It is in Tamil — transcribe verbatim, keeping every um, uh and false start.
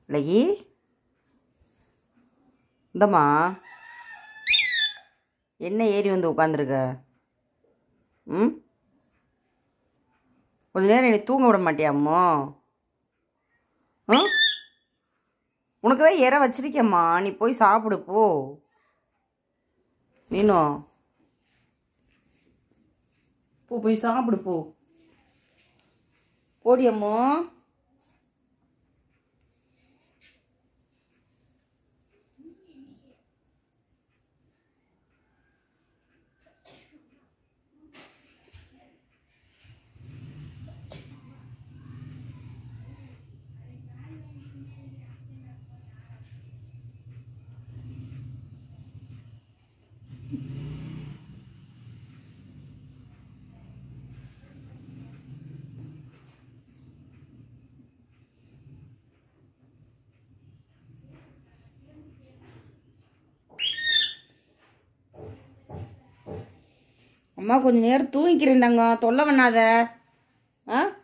லகி இந்தம்மா என்ன ஏறி வந்து உட்காந்துருக்க? ம் கொஞ்ச நேரம் என்னை தூங்க விட மாட்டியாம்மா? ம் உனக்கு தான் இற வச்சிருக்கேம்மா, நீ போய் சாப்பிடு போ. மீனும் போ, போய் சாப்பிடு போ. போடியம்மோ. அம்மா கொஞ்சம் நேரம் தூங்கிக்கிறேன் தங்கம், தொல்லை பண்ணாத. ஆ